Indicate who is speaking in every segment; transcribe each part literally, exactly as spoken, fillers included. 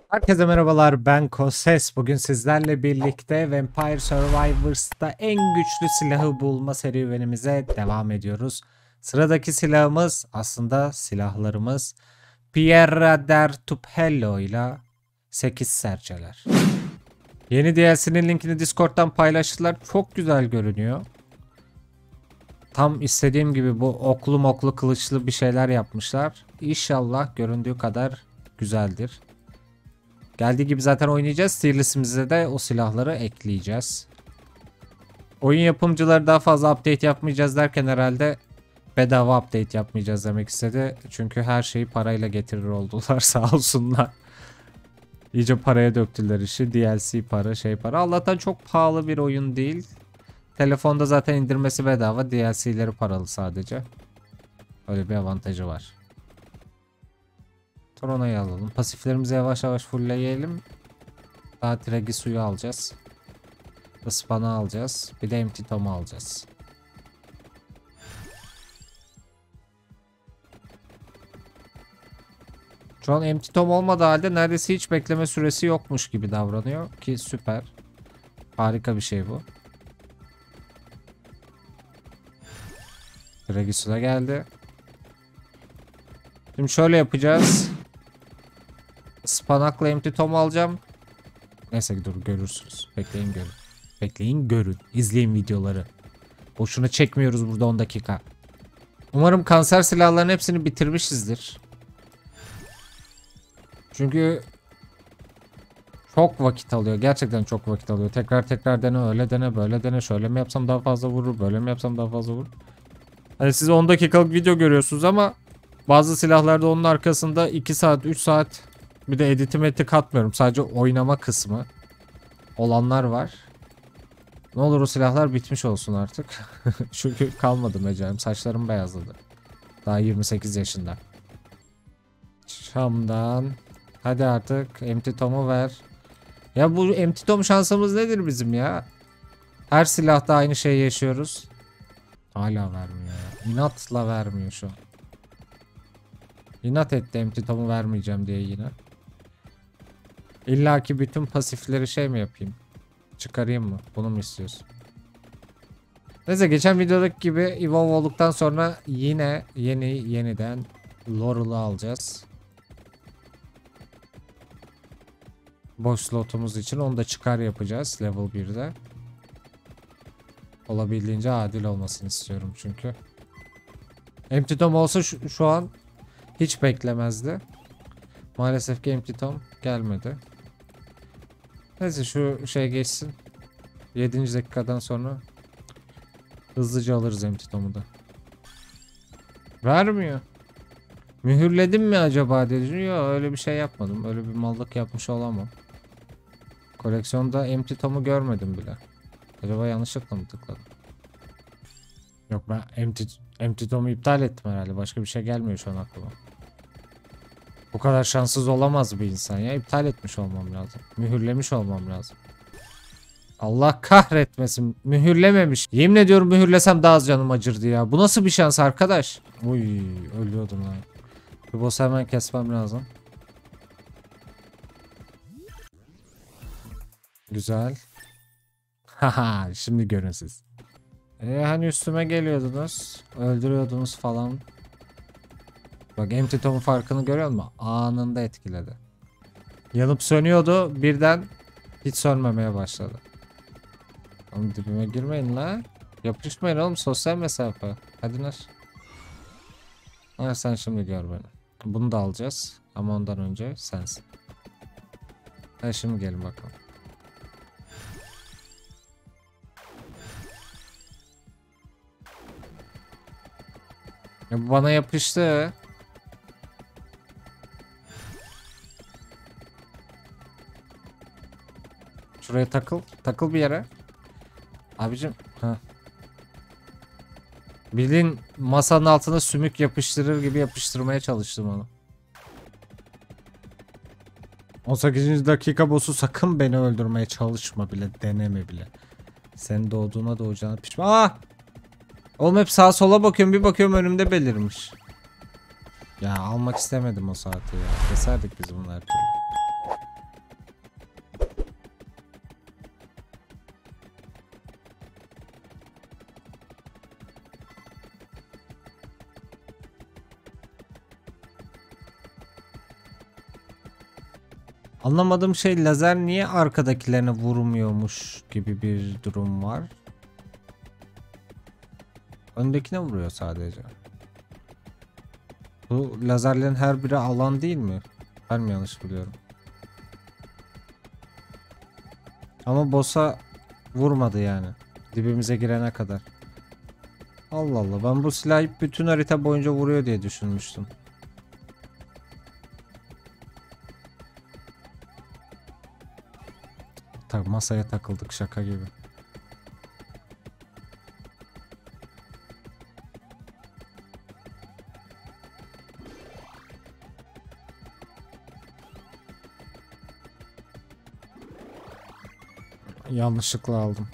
Speaker 1: Herkese merhabalar, ben Koses. Bugün sizlerle birlikte Vampire Survivors'ta en güçlü silahı bulma serüvenimize devam ediyoruz. Sıradaki silahımız aslında silahlarımız Pierra der Tupello ile sekiz serçeler. Yeni D L C'nin linkini Discord'dan paylaştılar. Çok güzel görünüyor. Tam istediğim gibi bu oklu moklu kılıçlı bir şeyler yapmışlar. İnşallah göründüğü kadar güzeldir. Geldiği gibi zaten oynayacağız. Tier listemize de o silahları ekleyeceğiz. Oyun yapımcıları daha fazla update yapmayacağız derken herhalde bedava update yapmayacağız demek istedi. Çünkü her şeyi parayla getirir oldular sağ olsunlar. İyice paraya döktüler işi. D L C para şey para. Allah'tan çok pahalı bir oyun değil. Telefonda zaten indirmesi bedava. D L C'leri paralı sadece. Öyle bir avantajı var. Torona'yı alalım. Pasiflerimizi yavaş yavaş fullleyelim. Daha Tregi suyu alacağız. Ispanı alacağız. Bir de Empty Tom'u alacağız. Şu an Empty Tom olmadığı halde neredeyse hiç bekleme süresi yokmuş gibi davranıyor. Ki süper. Harika bir şey bu. Tregi su da geldi. Şimdi şöyle yapacağız. Ispanakla Empty Tom alacağım. Neyse dur görürsünüz. Bekleyin görün. Bekleyin görün. İzleyin videoları. Boşuna çekmiyoruz burada on dakika. Umarım kanser silahların hepsini bitirmişizdir. Çünkü çok vakit alıyor. Gerçekten çok vakit alıyor. Tekrar tekrar dene, öyle dene, böyle dene. Şöyle mi yapsam daha fazla vurur, böyle mi yapsam daha fazla vurur. Hani siz on dakikalık video görüyorsunuz ama bazı silahlarda onun arkasında iki saat, üç saat bir de editi meti katmıyorum. Sadece oynama kısmı olanlar var. Ne olur o silahlar bitmiş olsun artık. Çünkü kalmadı mecalim. Saçlarım beyazladı. Daha yirmi sekiz yaşında. Şam'dan. Hadi artık Empty Tom'u ver. Ya bu Empty Tom şansımız nedir bizim ya? Her silahta aynı şeyi yaşıyoruz. Hala vermiyor ya. İnatla vermiyor şu an. İnat etti Empty Tom'u vermeyeceğim diye yine. İlla ki bütün pasifleri şey mi yapayım? Çıkarayım mı? Bunu mu istiyorsun? Neyse geçen videodaki gibi evolve olduktan sonra yine yeni yeniden Laurel'ı alacağız. Boş slotumuz için onu da çıkar yapacağız level birde. Olabildiğince adil olmasını istiyorum çünkü. Empty Tom olsa şu, şu an hiç beklemezdi. Maalesef ki Empty Tom gelmedi. Neyse şu şey geçsin. yedinci dakikadan sonra hızlıca alırız Empty Tom'u da. Vermiyor. Mühürledim mi acaba dedi. Yok öyle bir şey yapmadım. Öyle bir mallık yapmış olamam. Koleksiyonda Empty Tom'u görmedim bile. Acaba yanlışlıkla mı tıkladım? Yok ben Empty, Empty Tom'u iptal ettim herhalde. Başka bir şey gelmiyor şu an aklıma. Bu kadar şanssız olamaz bir insan ya. İptal etmiş olmam lazım. Mühürlemiş olmam lazım. Allah kahretmesin. Mühürlememiş. Yemin ediyorum mühürlesem daha az canım acırdı ya. Bu nasıl bir şans arkadaş? Uy ölüyordum lan. Bu boss'u hemen kesmem lazım. Güzel. Haha şimdi görün siz. E hani üstüme geliyordunuz. Öldürüyordunuz falan. Bak Empty Tom'un farkını görüyor musun? Anında etkiledi. Yanıp sönüyordu. Birden hiç sönmemeye başladı. Oğlum dibime girmeyin la. Yapışmayın oğlum sosyal mesafe. Hadi ner. Ha sen şimdi gör beni. Bunu da alacağız. Ama ondan önce sensin. Ha şimdi gelin bakalım. Ya bu bana yapıştı. Şuraya takıl. Takıl bir yere. Abicim. Ha. Bildiğin masanın altına sümük yapıştırır gibi yapıştırmaya çalıştım onu. on sekizinci dakika boss'u sakın beni öldürmeye çalışma bile. Deneme bile. Sen doğduğuna doğacağına pişman. Aa! Oğlum hep sağa sola bakıyorum. Bir bakıyorum önümde belirmiş. Ya almak istemedim o saati ya. Keserdik biz bunu her türlü. Anlamadığım şey, lazer niye arkadakilerine vurmuyormuş gibi bir durum var. Öndekine vuruyor sadece. Bu lazerlerin her biri alan değil mi? Ben mi yanlış biliyorum? Ama boss'a vurmadı yani. Dibimize girene kadar. Allah Allah, ben bu silahı bütün harita boyunca vuruyor diye düşünmüştüm. Tak masaya takıldık şaka gibi. Yanlışlıkla aldım.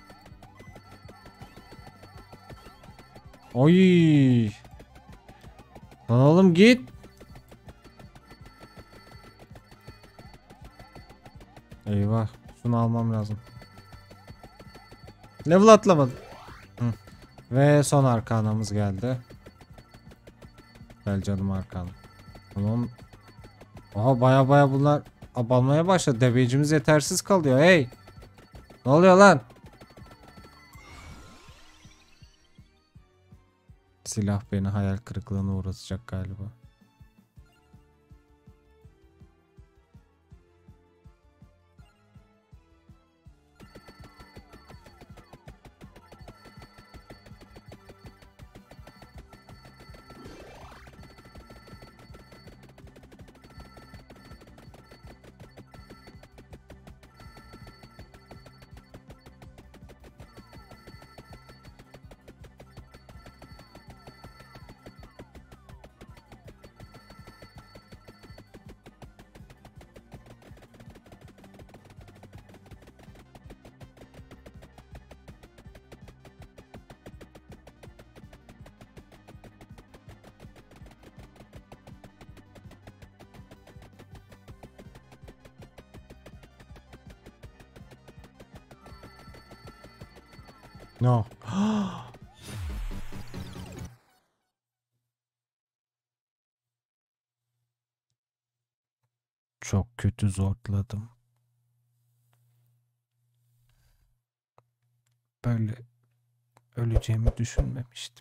Speaker 1: Oy. Lan oğlum git. Eyvah. Şunu almam lazım. Level atlamadım. Hı. Ve son arkanamız geldi. Gel canım arkanam. Tamam. Aha baya baya bunlar abanmaya başladı. Debecimiz yetersiz kalıyor. Hey. Ne oluyor lan? Silah beni hayal kırıklığına uğratacak galiba. No. Çok kötü zorladım. Böyle öleceğimi düşünmemiştim.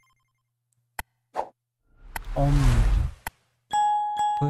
Speaker 1: Olmuyordu. Bıy.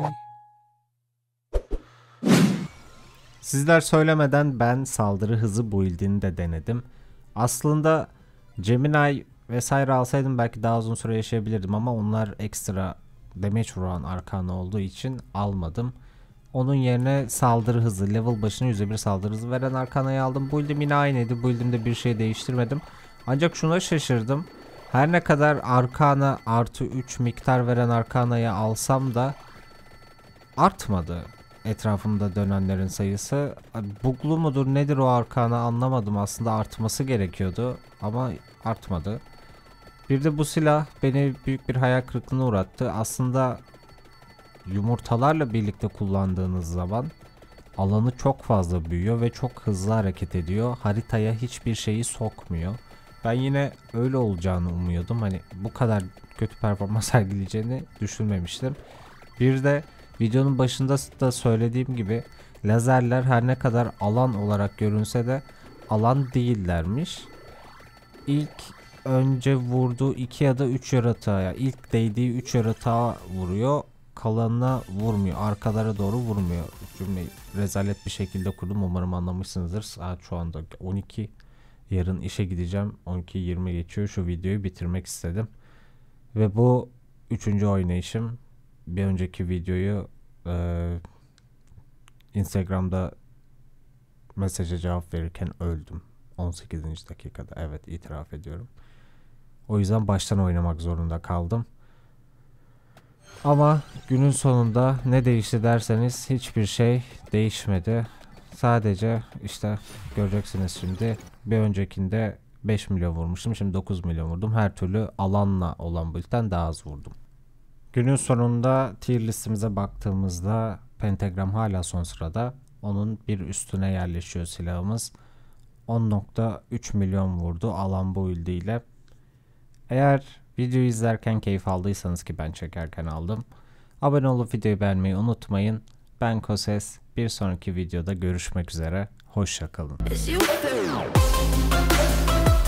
Speaker 1: Sizler söylemeden ben saldırı hızı build'ini de denedim. Aslında Gemini vesaire alsaydım belki daha uzun süre yaşayabilirdim ama onlar ekstra damage vuran arkana olduğu için almadım. Onun yerine saldırı hızı, level başına yüzde bir saldırı hızı veren arkanayı aldım. Build'im yine aynıydı. Build'imde bir şey değiştirmedim. Ancak şuna şaşırdım. Her ne kadar arkana artı üç miktar veren arkanayı alsam da artmadı etrafımda dönenlerin sayısı. Buglu mudur nedir o arkana anlamadım, aslında artması gerekiyordu ama artmadı. Bir de bu silah beni büyük bir hayal kırıklığına uğrattı. Aslında yumurtalarla birlikte kullandığınız zaman alanı çok fazla büyüyor ve çok hızlı hareket ediyor. Haritaya hiçbir şeyi sokmuyor. Ben yine öyle olacağını umuyordum. Hani bu kadar kötü performans sergileyeceğini düşünmemiştim. Bir de videonun başında da söylediğim gibi lazerler her ne kadar alan olarak görünse de alan değillermiş. İlk önce vurduğu iki ya da üç yaratığa, yani ilk değdiği üç yaratığa vuruyor. Kalanına vurmuyor. Arkalara doğru vurmuyor. Cümleyi rezalet bir şekilde kurdum. Umarım anlamışsınızdır. Saat şu anda on iki. Yarın işe gideceğim. on iki yirmi geçiyor. Şu videoyu bitirmek istedim. Ve bu üçüncü oynayışım. Bir önceki videoyu e, Instagram'da mesaja cevap verirken öldüm. on sekizinci dakikada. Evet, itiraf ediyorum. O yüzden baştan oynamak zorunda kaldım. Ama günün sonunda ne değişti derseniz hiçbir şey değişmedi. Sadece işte göreceksiniz şimdi. Bir öncekinde beş milyon vurmuştum. Şimdi dokuz milyon vurdum. Her türlü alanla olan build'den daha az vurdum. Günün sonunda tier listemize baktığımızda pentagram hala son sırada. Onun bir üstüne yerleşiyor silahımız. on nokta üç milyon vurdu alan build ile. Eğer videoyu izlerken keyif aldıysanız, ki ben çekerken aldım, abone olup videoyu beğenmeyi unutmayın. Ben Koses. Bir sonraki videoda görüşmek üzere. Hoşça kalın.
Speaker 2: Is you